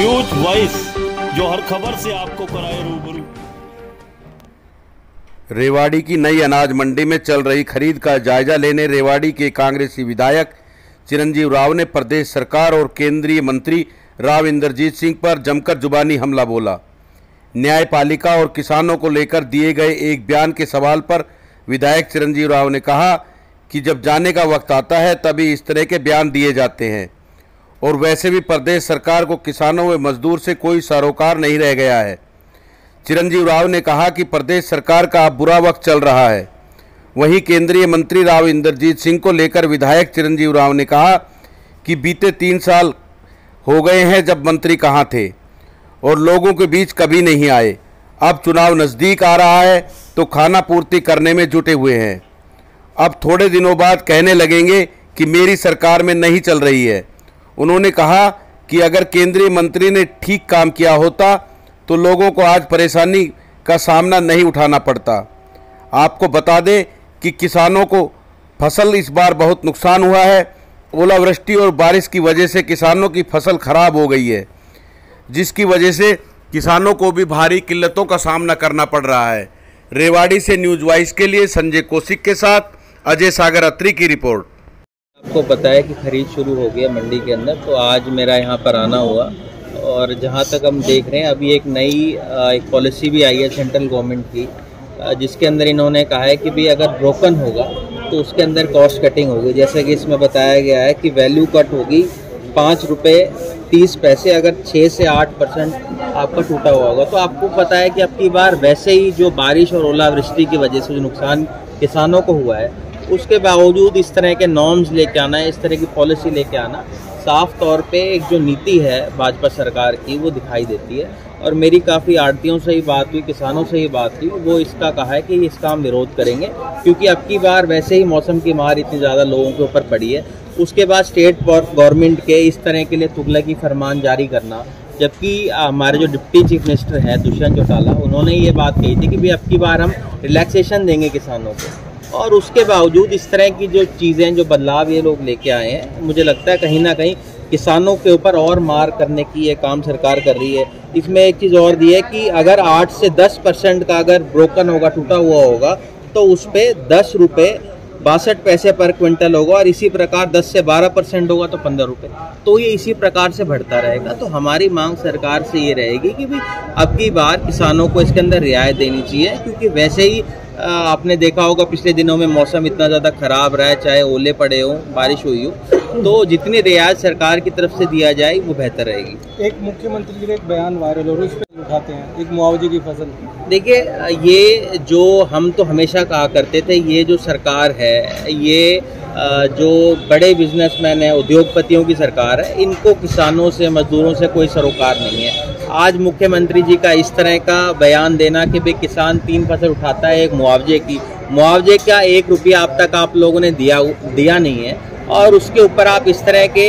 News voice, जो हर खबर से आपको कराए रूबरू। रेवाड़ी की नई अनाज मंडी में चल रही खरीद का जायजा लेने रेवाड़ी के कांग्रेसी विधायक चिरंजीव राव ने प्रदेश सरकार और केंद्रीय मंत्री राव इंद्रजीत सिंह पर जमकर जुबानी हमला बोला। न्यायपालिका और किसानों को लेकर दिए गए एक बयान के सवाल पर विधायक चिरंजीव राव ने कहा कि जब जाने का वक्त आता है तभी इस तरह के बयान दिए जाते हैं, और वैसे भी प्रदेश सरकार को किसानों व मजदूर से कोई सरोकार नहीं रह गया है। चिरंजीव राव ने कहा कि प्रदेश सरकार का अब बुरा वक्त चल रहा है। वहीं केंद्रीय मंत्री राव इंद्रजीत सिंह को लेकर विधायक चिरंजीव राव ने कहा कि बीते 3 साल हो गए हैं जब मंत्री कहाँ थे और लोगों के बीच कभी नहीं आए। अब चुनाव नज़दीक आ रहा है तो खाना पूर्ति करने में जुटे हुए हैं। अब थोड़े दिनों बाद कहने लगेंगे कि मेरी सरकार में नहीं चल रही है। उन्होंने कहा कि अगर केंद्रीय मंत्री ने ठीक काम किया होता तो लोगों को आज परेशानी का सामना नहीं उठाना पड़ता। आपको बता दें कि किसानों को फसल इस बार बहुत नुकसान हुआ है। ओलावृष्टि और बारिश की वजह से किसानों की फसल खराब हो गई है, जिसकी वजह से किसानों को भी भारी किल्लतों का सामना करना पड़ रहा है। रेवाड़ी से न्यूज वॉइस के लिए संजय कौशिक के साथ अजय सागर अत्री की रिपोर्ट। आपको पता है कि खरीद शुरू हो गई है मंडी के अंदर, तो आज मेरा यहाँ पर आना हुआ और जहाँ तक हम देख रहे हैं अभी एक नई एक पॉलिसी भी आई है सेंट्रल गवर्नमेंट की, जिसके अंदर इन्होंने कहा है कि भाई अगर ब्रोकन होगा तो उसके अंदर कॉस्ट कटिंग होगी। जैसे कि इसमें बताया गया है कि वैल्यू कट होगी 5 रुपये 30 पैसे अगर 6 से 8% आपका टूटा हुआ होगा। तो आपको पता है कि अब की बार वैसे ही जो बारिश और ओलावृष्टि की वजह से जो नुकसान किसानों को हुआ है, उसके बावजूद इस तरह के नॉर्म्स लेके आना, इस तरह की पॉलिसी लेके आना, साफ तौर पे एक जो नीति है भाजपा सरकार की वो दिखाई देती है। और मेरी काफ़ी आड़तियों से ही बात हुई, किसानों से ही बात हुई, वो इसका कहा है कि इसका हम विरोध करेंगे, क्योंकि अब की बार वैसे ही मौसम की मार इतनी ज़्यादा लोगों के ऊपर पड़ी है। उसके बाद स्टेट गवर्नमेंट के इस तरह के लिए तुगलकी फरमान जारी करना, जबकि हमारे जो डिप्टी चीफ मिनिस्टर हैं दुष्यंत चौटाला, उन्होंने ये बात कही थी कि भाई अब की बार हम रिलैक्सेशन देंगे किसानों को, और उसके बावजूद इस तरह की जो चीज़ें, जो बदलाव ये लोग लेके आए हैं, मुझे लगता है कहीं ना कहीं किसानों के ऊपर और मार करने की ये काम सरकार कर रही है। इसमें एक चीज़ और दी है कि अगर 8 से 10% का अगर ब्रोकन होगा, टूटा हुआ होगा, तो उस पर 10 रुपये 62 पैसे पर क्विंटल होगा, और इसी प्रकार 10 से 12% होगा तो 15 रुपये। तो ये इसी प्रकार से बढ़ता रहेगा। तो हमारी मांग सरकार से ये रहेगी कि भाई अब की बार किसानों को इसके अंदर रियायत देनी चाहिए, क्योंकि वैसे ही आपने देखा होगा पिछले दिनों में मौसम इतना ज़्यादा ख़राब रहा है, चाहे ओले पड़े हों, बारिश हुई हो, तो जितनी रियायत सरकार की तरफ से दिया जाए वो बेहतर रहेगी। एक मुख्यमंत्री जी का एक बयान वायरल हो रहा है, उस पर उठाते हैं एक मुआवजे की फसल। देखिए, ये जो हम तो हमेशा कहा करते थे, ये जो सरकार है, ये जो बड़े बिजनेसमैन हैं, उद्योगपतियों की सरकार है, इनको किसानों से, मजदूरों से कोई सरोकार नहीं है। आज मुख्यमंत्री जी का इस तरह का बयान देना कि भाई किसान 3 फसल उठाता है एक मुआवजे का 1 रुपया अब तक आप लोगों ने दिया नहीं है, और उसके ऊपर आप इस तरह के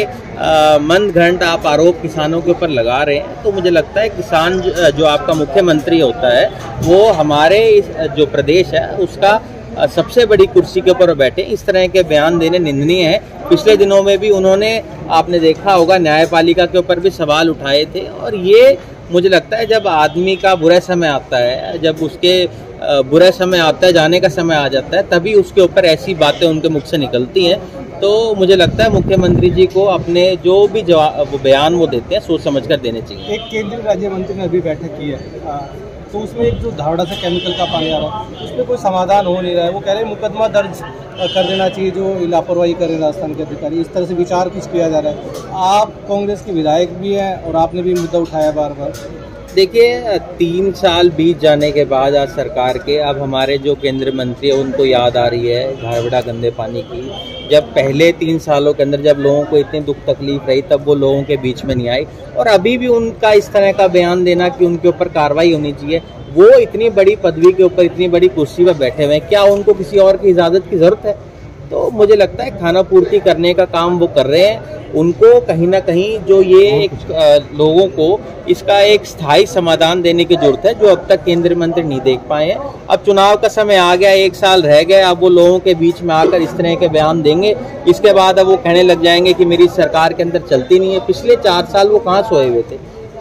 मंद घंट आप आरोप किसानों के ऊपर लगा रहे हैं। तो मुझे लगता है किसान जो आपका मुख्यमंत्री होता है, वो हमारे जो प्रदेश है उसका सबसे बड़ी कुर्सी के ऊपर बैठे, इस तरह के बयान देने निंदनीय है। पिछले दिनों में भी उन्होंने, आपने देखा होगा, न्यायपालिका के ऊपर भी सवाल उठाए थे, और ये मुझे लगता है जब आदमी का बुरा समय आता है, जब उसके बुरा समय आता है, जाने का समय आ जाता है, तभी उसके ऊपर ऐसी बातें उनके मुख से निकलती हैं। तो मुझे लगता है मुख्यमंत्री जी को अपने जो भी बयान वो देते हैं सोच समझ कर देने चाहिए। एक केंद्रीय राज्य मंत्री ने अभी बैठक की है, तो उसमें एक जो धावड़ा से केमिकल का पानी आ रहा है, उसमें कोई समाधान हो नहीं रहा है। वो कह रहे हैं मुकदमा दर्ज कर देना चाहिए जो लापरवाही कर रहे हैं राजस्थान के अधिकारी। इस तरह से विचार कुछ किया जा रहा है। आप कांग्रेस के विधायक भी हैं और आपने भी मुद्दा उठाया बार बार। देखिए, 3 साल बीत जाने के बाद आज सरकार के, अब हमारे जो केंद्रीय मंत्री है उनको याद आ रही है धारबड़ा गंदे पानी की। जब पहले 3 सालों के अंदर जब लोगों को इतनी दुख तकलीफ रही, तब वो लोगों के बीच में नहीं आई, और अभी भी उनका इस तरह का बयान देना कि उनके ऊपर कार्रवाई होनी चाहिए। वो इतनी बड़ी पदवी के ऊपर, इतनी बड़ी कुर्सी पर बैठे हुए हैं, क्या उनको किसी और की इजाज़त की ज़रूरत है? तो मुझे लगता है खाना पूर्ति करने का काम वो कर रहे हैं। उनको कहीं ना कहीं जो ये एक लोगों को इसका एक स्थायी समाधान देने की जरूरत है, जो अब तक केंद्रीय मंत्री नहीं देख पाए हैं। अब चुनाव का समय आ गया, 1 साल रह गया, अब वो लोगों के बीच में आकर इस तरह के बयान देंगे। इसके बाद अब वो कहने लग जाएंगे कि मेरी सरकार के अंदर चलती नहीं है। पिछले 4 साल वो कहाँ सोए हुए थे?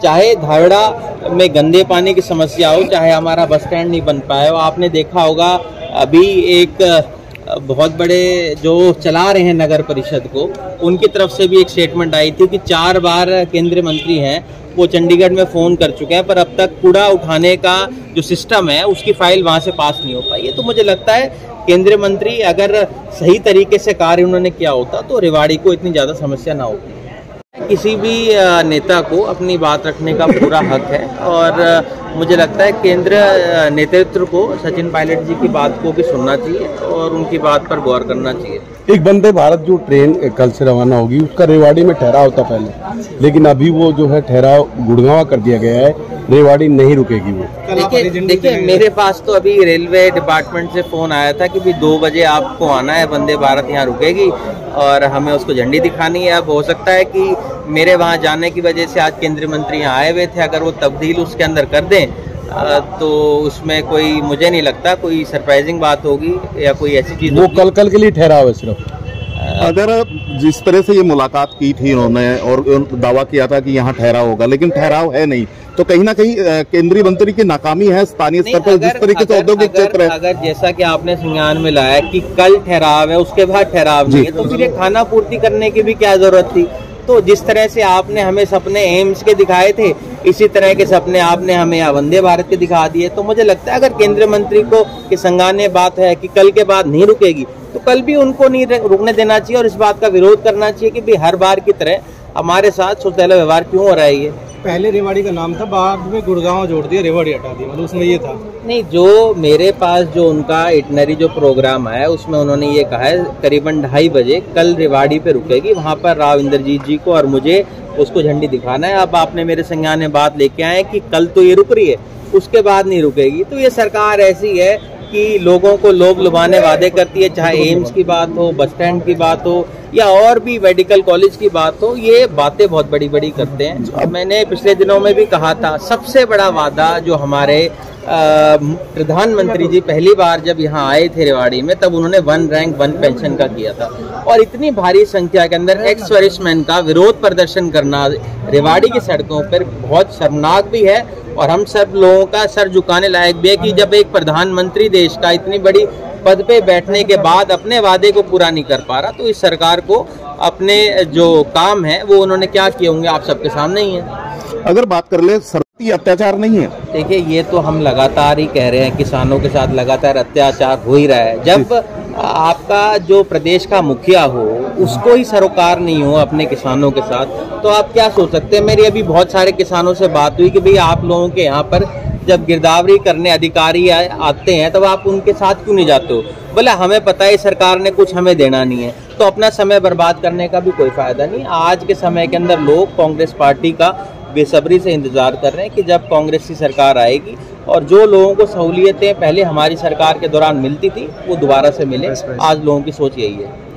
चाहे धावड़ा में गंदे पानी की समस्या हो, चाहे हमारा बस स्टैंड नहीं बन पाया हो। आपने देखा होगा अभी एक बहुत बड़े जो चला रहे हैं नगर परिषद को, उनकी तरफ से भी एक स्टेटमेंट आई थी कि 4 बार केंद्रीय मंत्री हैं वो चंडीगढ़ में फ़ोन कर चुके हैं, पर अब तक कूड़ा उठाने का जो सिस्टम है उसकी फाइल वहाँ से पास नहीं हो पाई है। तो मुझे लगता है केंद्रीय मंत्री अगर सही तरीके से कार्य उन्होंने किया होता तो रेवाड़ी को इतनी ज़्यादा समस्या ना होती। किसी भी नेता को अपनी बात रखने का पूरा हक है और मुझे लगता है केंद्र नेतृत्व को सचिन पायलट जी की बात को भी सुनना चाहिए और उनकी बात पर गौर करना चाहिए। एक वंदे भारत जो ट्रेन कल से रवाना होगी उसका रेवाड़ी में ठहराव था पहले, लेकिन अभी वो जो है ठहराव गुड़गांव कर दिया गया है, रेवाड़ी नहीं रुकेगी वो। देखिए मेरे पास तो अभी रेलवे डिपार्टमेंट से फ़ोन आया था कि भी 2 बजे आपको आना है, वंदे भारत यहाँ रुकेगी और हमें उसको झंडी दिखानी है। अब हो सकता है कि मेरे वहाँ जाने की वजह से आज केंद्रीय मंत्री यहाँ आए हुए थे, अगर वो तब्दील उसके अंदर कर दें तो उसमें कोई, मुझे नहीं लगता कोई सरप्राइजिंग बात होगी या कोई ऐसी चीज़। वो कल के लिए ठहराव है सिर्फ। अगर जिस तरह से ये मुलाकात की थी इन्होंने और दावा किया था कि यहाँ ठहराव होगा, लेकिन ठहराव है नहीं, तो कहीं ना कहीं केंद्रीय मंत्री की नाकामी है स्थानीय स्तर पर जिस तरीके से औद्योगिक क्षेत्र है। अगर जैसा कि आपने संज्ञान में लाया कि कल ठहराव है उसके बाद ठहराव नहीं है, तो फिर ये खाना पूर्ति करने की भी क्या जरूरत थी। तो जिस तरह से आपने हमें सपने एम्स के दिखाए थे, इसी तरह के सपने आपने हमें यहाँ वंदे भारत के दिखा दिए। तो मुझे लगता है अगर केंद्रीय मंत्री को कि संज्ञान बात है कि कल के बाद नहीं रुकेगी, तो कल भी उनको नहीं रुकने देना चाहिए और इस बात का विरोध करना चाहिए कि भाई हर बार की तरह हमारे साथ सौतेला व्यवहार क्यों हो रहा है। ये पहले रेवाड़ी का नाम था, बाद में गुड़गांव जोड़ दिया, रेवाड़ी हटा दी, मतलब उसमें ये था नहीं। जो मेरे पास जो उनका इटनरी जो प्रोग्राम है उसमें उन्होंने ये कहा है करीबन 2:30 बजे कल रेवाड़ी पे रुकेगी, वहाँ पर राव इंद्रजीत जी को और मुझे उसको झंडी दिखाना है। अब आपने मेरे संज्ञान में बात लेके आए कि कल तो ये रुक रही है, उसके बाद नहीं रुकेगी। तो ये सरकार ऐसी है कि लोगों को लोभ लुभाने वादे करती है, चाहे एम्स की बात हो, बस स्टैंड की बात हो या और भी मेडिकल कॉलेज की बात हो, ये बातें बहुत बड़ी बड़ी करते हैं। मैंने पिछले दिनों में भी कहा था, सबसे बड़ा वादा जो हमारे प्रधानमंत्री जी पहली बार जब यहाँ आए थे रेवाड़ी में, तब उन्होंने 1 रैंक 1 पेंशन का किया था और इतनी भारी संख्या के अंदर एक्स सर्विसमैन का विरोध प्रदर्शन करना रेवाड़ी की सड़कों पर बहुत शर्मनाक भी है और हम सब लोगों का सर झुकाने लायक भी है कि जब एक प्रधानमंत्री देश का इतनी बड़ी पद पे बैठने के बाद अपने वादे को पूरा नहीं कर पा रहा, तो इस सरकार को अपने जो काम है वो उन्होंने क्या किए होंगे आप सबके सामने ही है। अगर बात कर ले सरती अत्याचार नहीं है, देखिए ये तो हम लगातार ही कह रहे हैं, किसानों के साथ लगातार अत्याचार हो ही रहा है। जब आपका जो प्रदेश का मुखिया हो उसको ही सरोकार नहीं हो अपने किसानों के साथ, तो आप क्या सोच सकते हैं। मेरी अभी बहुत सारे किसानों से बात हुई कि भाई आप लोगों के यहाँ पर जब गिरदावरी करने अधिकारी आते हैं तब आप उनके साथ क्यों नहीं जाते हो। बोले हमें पता है सरकार ने कुछ हमें देना नहीं है, तो अपना समय बर्बाद करने का भी कोई फायदा नहीं। आज के समय के अंदर लोग कांग्रेस पार्टी का बेसब्री से इंतजार कर रहे हैं कि जब कांग्रेस की सरकार आएगी और जो लोगों को सहूलियतें पहले हमारी सरकार के दौरान मिलती थी वो दोबारा से मिले। आज लोगों की सोच यही है।